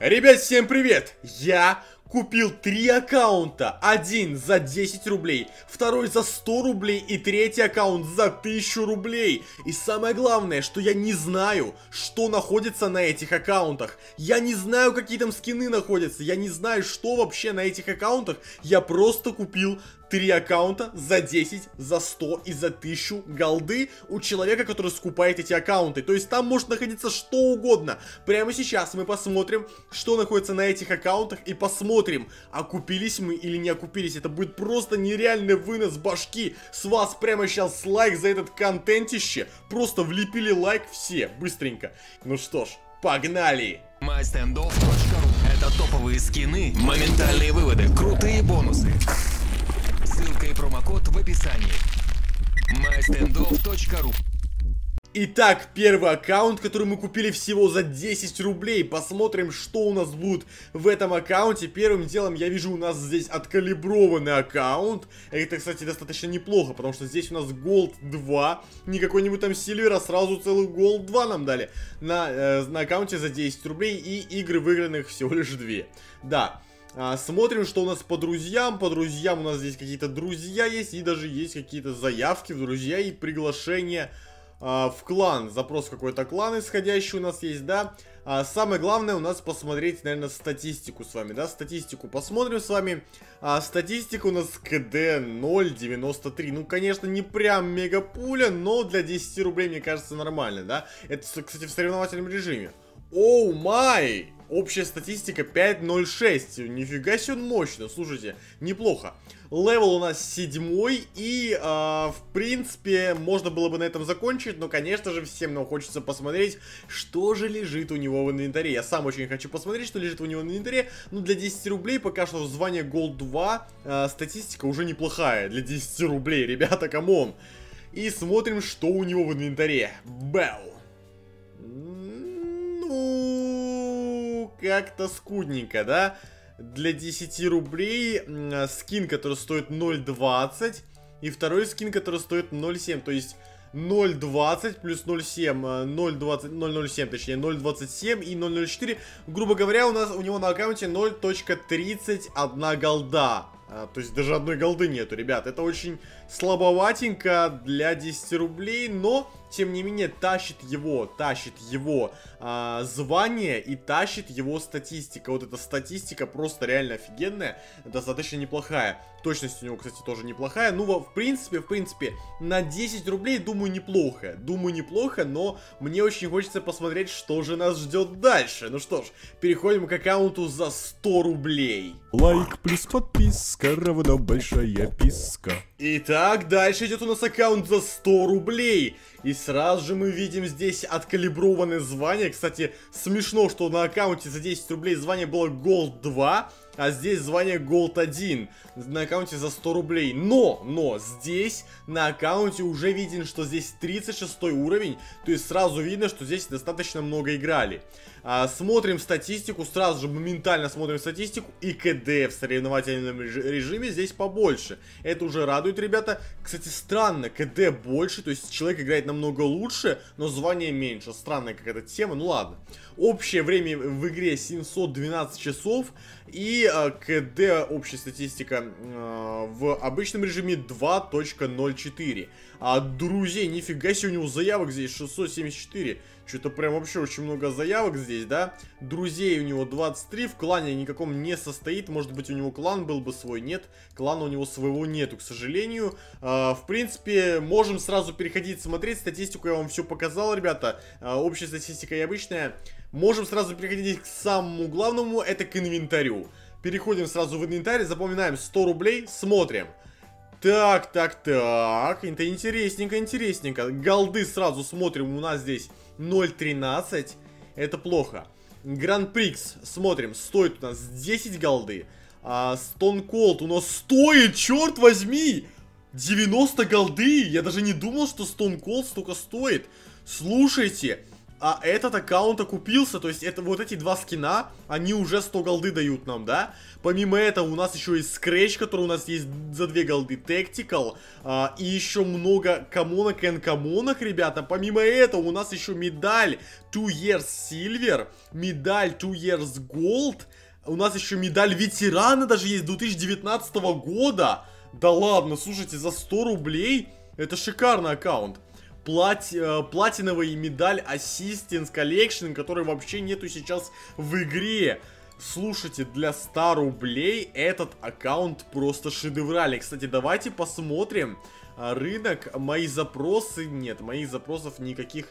Ребят, всем привет! Я купил 3 аккаунта. Один за 10 рублей, второй за 100 рублей и третий аккаунт за 1000 рублей. И самое главное, что я не знаю, что находится на этих аккаунтах. Я не знаю, какие там скины находятся. Я не знаю, что вообще на этих аккаунтах. Я просто купил 3 аккаунта за 10, за 100 и за 1000 голды у человека, который скупает эти аккаунты. То есть там может находиться что угодно. Прямо сейчас мы посмотрим, что находится на этих аккаунтах, и посмотрим, окупились мы или не окупились. Это будет просто нереальный вынос башки. С вас прямо сейчас лайк за этот контентище. Просто влепили лайк все, быстренько. Ну что ж, погнали! MyStandOff.ru. Это топовые скины, моментальные выводы, крутые бонусы. Ссылка и промокод в описании. MyStandOff.ru. Итак, первый аккаунт, который мы купили всего за 10 рублей. Посмотрим, что у нас будет в этом аккаунте. Первым делом я вижу у нас здесь откалиброванный аккаунт. Это, кстати, достаточно неплохо, потому что здесь у нас Gold 2. Не какой-нибудь там Silver, а сразу целый Gold 2 нам дали на аккаунте за 10 рублей. И игры выигранных всего лишь 2. Да. Смотрим, что у нас по друзьям. По друзьям у нас здесь какие-то друзья есть. И даже есть какие-то заявки в друзья и приглашения в клан. Запрос в какой-то клан исходящий у нас есть, да. Самое главное у нас посмотреть, наверное, статистику с вами, да. Статистику посмотрим с вами. Статистика у нас КД 0.93. Ну, конечно, не прям мегапуля, но для 10 рублей, мне кажется, нормально, да. Это, кстати, в соревновательном режиме. Оу май! Общая статистика 5.06. Нифига себе мощно, слушайте, неплохо. Левел у нас 7 и, в принципе, можно было бы на этом закончить, но, конечно же, всем нам хочется посмотреть, что же лежит у него в инвентаре. Я сам очень хочу посмотреть, что лежит у него в инвентаре. Ну, для 10 рублей пока что звание Gold 2, статистика уже неплохая. Для 10 рублей, ребята, камон. И смотрим, что у него в инвентаре. Бэу. Ну, как-то скудненько, да? Для 10 рублей скин, который стоит 0.20, и второй скин, который стоит 0.7, то есть 0.20 плюс 0.7, 0.07, точнее 0.27 и 0.04, грубо говоря, у него на аккаунте 0.31 голда. То есть даже одной голды нету, ребят. Это очень слабоватенько для 10 рублей, но, тем не менее, тащит его звание и тащит его статистика. Вот эта статистика просто реально офигенная, достаточно неплохая. Точность у него, кстати, тоже неплохая. Ну, в принципе, на 10 рублей, думаю, неплохо. Думаю, неплохо, но мне очень хочется посмотреть, что же нас ждет дальше. Ну что ж, переходим к аккаунту за 100 рублей. Лайк плюс подписка равно большая писка. Итак, дальше идет у нас аккаунт за 100 рублей. И сразу же мы видим здесь откалиброванное звание. Кстати, смешно, что на аккаунте за 10 рублей звание было Gold 2, а здесь звание Gold 1 на аккаунте за 100 рублей. Но здесь на аккаунте уже виден, что здесь 36 уровень. То есть сразу видно, что здесь достаточно много играли. Смотрим статистику, сразу же моментально смотрим статистику. И КД в соревновательном режиме здесь побольше. Это уже радует, ребята. Кстати, странно, КД больше, то есть человек играет намного лучше, но звание меньше. Странная какая-то тема, ну ладно. Общее время в игре 712 часов. И КД, общая статистика в обычном режиме 2.04. А друзей, нифига себе, у него заявок здесь 674. Что-то прям вообще очень много заявок здесь, да? Друзей у него 23, в клане никаком не состоит. Может быть, у него клан был бы свой, нет. Клана у него своего нету, к сожалению. В принципе, можем сразу переходить смотреть. Статистику я вам все показал, ребята. Общая статистика и обычная. Можем сразу переходить к самому главному, это к инвентарю. Переходим сразу в инвентарь, запоминаем 100 рублей, смотрим. Так, это интересненько. Голды сразу смотрим, у нас здесь 0.13, это плохо. Гран-прикс, смотрим, стоит у нас 10 голды. Stone Cold у нас стоит, черт возьми, 90 голды. Я даже не думал, что Stone Cold столько стоит. Слушайте, а этот аккаунт окупился, то есть это вот эти два скина, они уже 100 голды дают нам, да? Помимо этого у нас еще есть Scratch, который у нас есть за 2 голды, Tactical, и еще много комонок и анкомонок, ребята. Помимо этого у нас еще медаль 2 Years Silver, медаль 2 Years Gold, у нас еще медаль ветерана даже есть 2019 года. Да ладно, слушайте, за 100 рублей это шикарный аккаунт. Платиновый медаль Assistance Collection, который вообще нету сейчас в игре. Слушайте, для 100 рублей этот аккаунт просто шедевральный. Кстати, давайте посмотрим рынок. Мои запросы... Нет, моих запросов никаких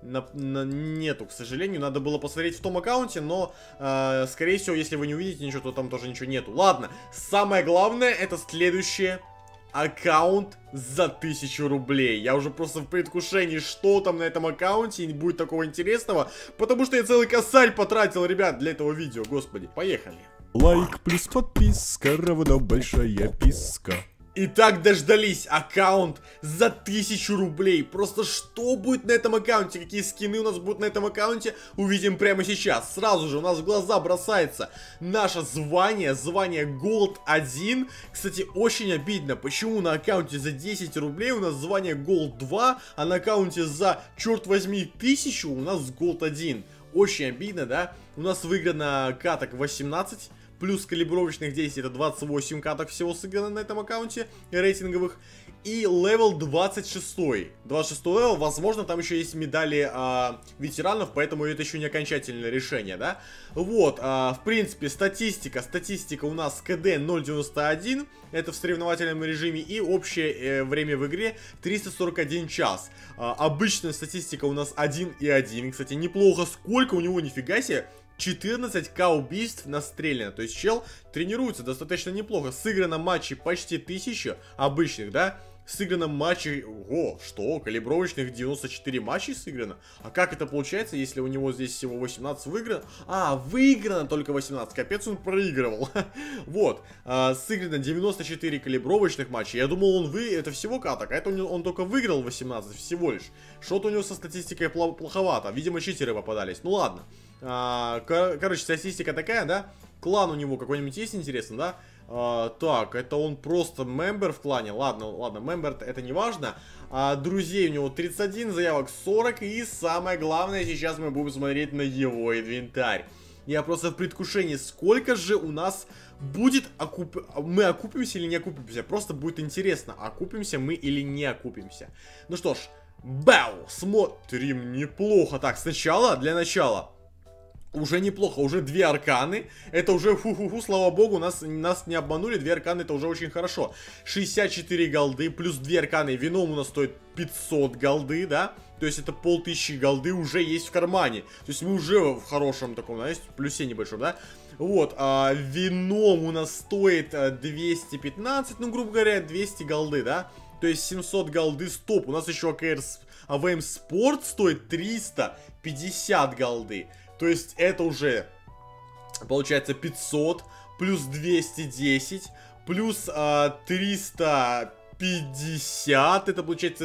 нету, к сожалению. Надо было посмотреть в том аккаунте, но, скорее всего, если вы не увидите ничего, то там тоже ничего нету. Ладно, самое главное, это следующее. Аккаунт за 1000 рублей. Я уже просто в предвкушении, что там на этом аккаунте, и не будет такого интересного, потому что я целый косарь потратил, ребят, для этого видео. Господи, поехали. Лайк плюс подписка равно большая писка. Итак, дождались. Аккаунт за 1000 рублей. Просто что будет на этом аккаунте? Какие скины у нас будут на этом аккаунте? Увидим прямо сейчас. Сразу же у нас в глаза бросается наше звание. Звание Gold 1. Кстати, очень обидно. Почему на аккаунте за 10 рублей у нас звание Gold 2, а на аккаунте за, черт возьми, 1000 у нас Gold 1. Очень обидно, да? У нас выиграно каток 18. Плюс калибровочных действий, это 28 каток всего сыграно на этом аккаунте, рейтинговых. И левел 26. 26 левел, возможно, там еще есть медали ветеранов, поэтому это еще не окончательное решение, да? Вот, в принципе, статистика у нас КД 0.91, это в соревновательном режиме, и общее время в игре 341 час. Обычная статистика у нас 1.1, кстати, неплохо, сколько у него, нифига себе. 14к убийств настреляно, то есть чел тренируется достаточно неплохо. Сыграно матчей почти 1000 обычных, да? Сыграно матчей, ого, что? Калибровочных 94 матчей сыграно? А как это получается, если у него здесь всего 18 выиграно? А, выиграно только 18, капец, он проигрывал. Вот, сыграно 94 калибровочных матчей. Я думал, это всего каток, а это он только выиграл 18 всего лишь. Что-то у него со статистикой плоховато, видимо, читеры попадались. Ну ладно. Короче, статистика такая, да? Клан у него какой-нибудь есть, интересно, да? Так, это он просто мембер в клане. Ладно, мембер это не важно. Друзей у него 31, заявок 40. И самое главное, сейчас мы будем смотреть на его инвентарь. Я просто в предвкушении, сколько же у нас будет мы окупимся или не окупимся. Просто будет интересно, окупимся мы или не окупимся. Ну что ж, бау, смотрим, неплохо. Так, сначала, для начала, уже неплохо, уже 2 арканы. Это уже фу-фу-фу, слава богу, нас не обманули. 2 арканы, это уже очень хорошо. 64 голды, плюс 2 арканы. Вином у нас стоит 500 голды, да? То есть это 1500 голды уже есть в кармане. То есть мы уже в хорошем таком, знаете, плюсе небольшом, да? Вот, вином у нас стоит 215, ну, грубо говоря, 200 голды, да? То есть 700 голды, стоп. У нас еще АВМ Спорт стоит 350 голды. То есть это уже, получается, 500, плюс 210, плюс 350, это получается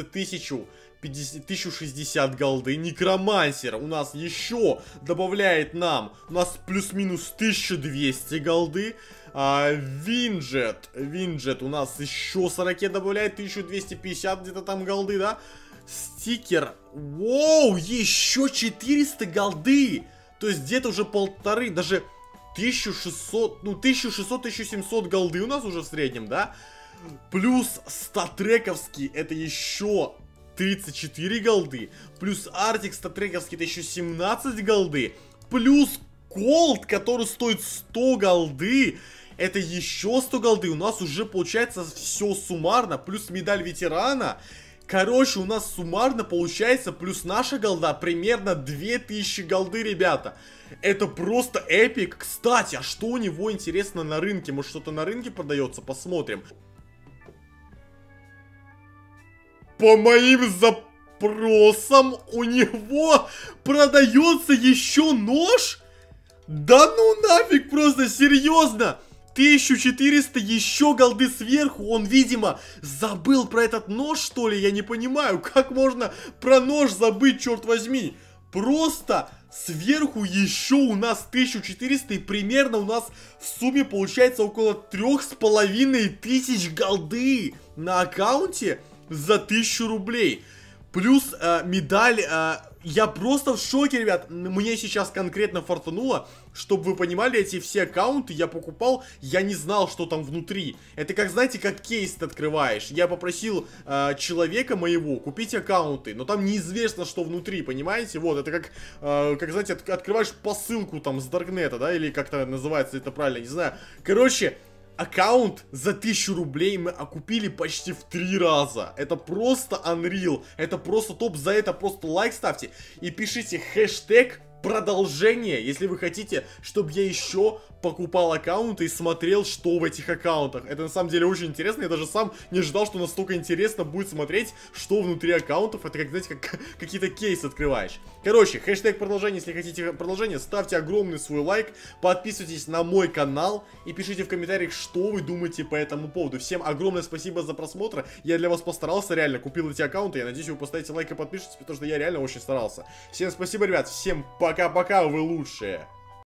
1060 голды. Некромансер у нас еще добавляет нам, у нас плюс-минус 1200 голды. Винджет у нас еще 40 добавляет, 1250 где-то там голды, да? Стикер, воу, еще 400 голды. То есть где-то уже полторы, даже 1600, ну 1600-1700 голды у нас уже в среднем, да? Плюс статрековский, это еще 34 голды. Плюс Артик статрековский, это еще 17 голды. Плюс Колд, который стоит 100 голды. Это еще 100 голды. У нас уже получается все суммарно. Плюс медаль ветерана. Короче, у нас суммарно получается, плюс наша голда, примерно 2000 голды, ребята. Это просто эпик. Кстати, а что у него интересно на рынке? Может, что-то на рынке продается? Посмотрим. По моим запросам у него продается еще нож? Да ну нафиг, просто серьезно. 1400 еще голды сверху. Он, видимо, забыл про этот нож, что ли? Я не понимаю, как можно про нож забыть, черт возьми. просто сверху еще у нас 1400, и примерно у нас в сумме получается около 3500 голды на аккаунте за 1000 рублей. Плюс медаль, я просто в шоке, ребят. Мне сейчас конкретно фартануло. Чтобы вы понимали, эти все аккаунты я покупал, я не знал, что там внутри. Это как, знаете, как кейс ты открываешь. Я попросил человека моего купить аккаунты, но там неизвестно, что внутри, понимаете? Вот, это как знаете, открываешь посылку там с Даркнета, да, или как-то называется это правильно, не знаю. Короче, аккаунт за 1000 рублей мы окупили почти в 3 раза. Это просто unreal. Это просто топ. За это просто лайк ставьте. И пишите хэштег продолжение, если вы хотите, чтобы я еще покупал аккаунты и смотрел, что в этих аккаунтах. Это на самом деле очень интересно. Я даже сам не ожидал, что настолько интересно будет смотреть, что внутри аккаунтов. Это как, знаете, как какие-то кейсы открываешь. Короче, хэштег продолжение, если хотите продолжение, ставьте огромный свой лайк, подписывайтесь на мой канал и пишите в комментариях, что вы думаете по этому поводу. Всем огромное спасибо за просмотр. Я для вас постарался, реально, купил эти аккаунты. Я надеюсь, вы поставите лайк и подпишитесь, потому что я реально очень старался. Всем спасибо, ребят, всем пока-пока, вы лучшие.